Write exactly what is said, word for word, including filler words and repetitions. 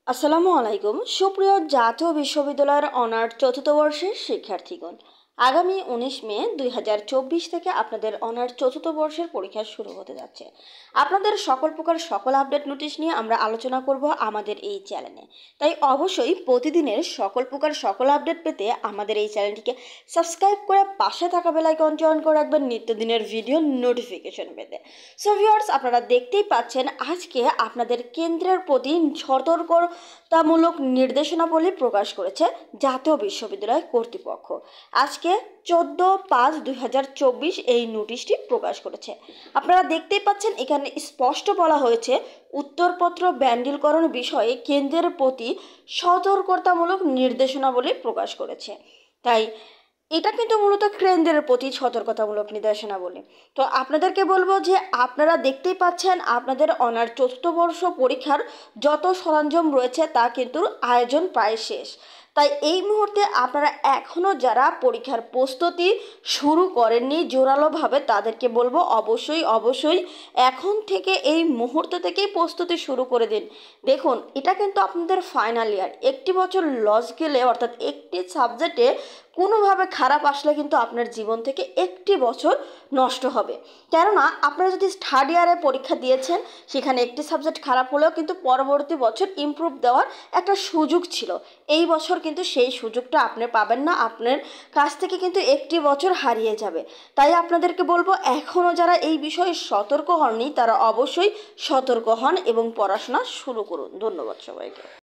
আসসালামু আলাইকুম সুপ্রিয় জাতীয় বিশ্ববিদ্যালয়ের অনার্স চতুর্থ বর্ষের শিক্ষার্থীগণ, আগামী উনিশ মে দুই হাজার চব্বিশ থেকে আপনাদের অনার্স চতুর্থ বর্ষের পরীক্ষা শুরু হতে যাচ্ছে। আপনাদের সকল প্রকার সকল আপডেট নোটিশ নিয়ে আমরা আলোচনা করব আমাদের এই চ্যানেলে। তাই অবশ্যই প্রতিদিনের সকল প্রকার সকল আপডেট পেতে আমাদের এই চ্যানেলটিকে সাবস্ক্রাইব করে পাশে থাকা বেল আইকনটি অন করে রাখবেন নিত্যদিনের ভিডিও নোটিফিকেশন পেতে। সো ভিউয়ার্স, আপনারা দেখতেই পাচ্ছেন আজকে আপনাদের কেন্দ্রের প্রতি সতর্কতামূলক নির্দেশনাবলী প্রকাশ করেছে জাতীয় বিশ্ববিদ্যালয় কর্তৃপক্ষ। আজকে চোদ্দ পাঁচ দুই হাজার চব্বিশ এই নোটিশটি প্রকাশ করেছে। আপনারা দেখতেই পাচ্ছেন এখানে স্পষ্ট বলা হয়েছে উত্তরপত্র ব্যান্ডিলকরণ বিষয়ে কেন্দ্রের প্রতি সতর্কতামূলক নির্দেশনাবলী প্রকাশ করেছে। তাই এটা কিন্তু মূলত কেন্দ্রের প্রতি সতর্কতামূলক নির্দেশনাবলী। তো আপনাদেরকে বলবো যে আপনারা দেখতেই পাচ্ছেন আপনাদের অনার্স চতুর্থ বর্ষ পরীক্ষার যত সরঞ্জাম রয়েছে তা কিন্তু আয়োজন প্রায় শেষ। তাই এই মুহূর্তে আপনারা এখনও যারা পরীক্ষার প্রস্তুতি শুরু করেননি জোরালোভাবে, তাদেরকে বলবো অবশ্যই অবশ্যই এখন থেকে এই মুহূর্ত থেকেই প্রস্তুতি শুরু করে দিন। দেখুন, এটা কিন্তু আপনাদের ফাইনাল ইয়ার। একটি বছর লস গেলে অর্থাৎ একটি সাবজেক্টে কোনোভাবে খারাপ আসলে কিন্তু আপনার জীবন থেকে একটি বছর নষ্ট হবে। কেননা আপনারা যদি থার্ড ইয়ারে পরীক্ষা দিয়েছেন, সেখানে একটি সাবজেক্ট খারাপ হলেও কিন্তু পরবর্তী বছর ইমপ্রুভ দেওয়ার একটা সুযোগ ছিল। এই বছর কিন্তু সেই সুযোগটা আপনি পাবেন না, আপনার কাছ থেকে কিন্তু একটি বছর হারিয়ে যাবে। তাই আপনাদেরকে বলবো এখনও যারা এই বিষয়ে সতর্ক হননি তারা অবশ্যই সতর্ক হন এবং পড়াশোনা শুরু করুন। ধন্যবাদ সবাইকে।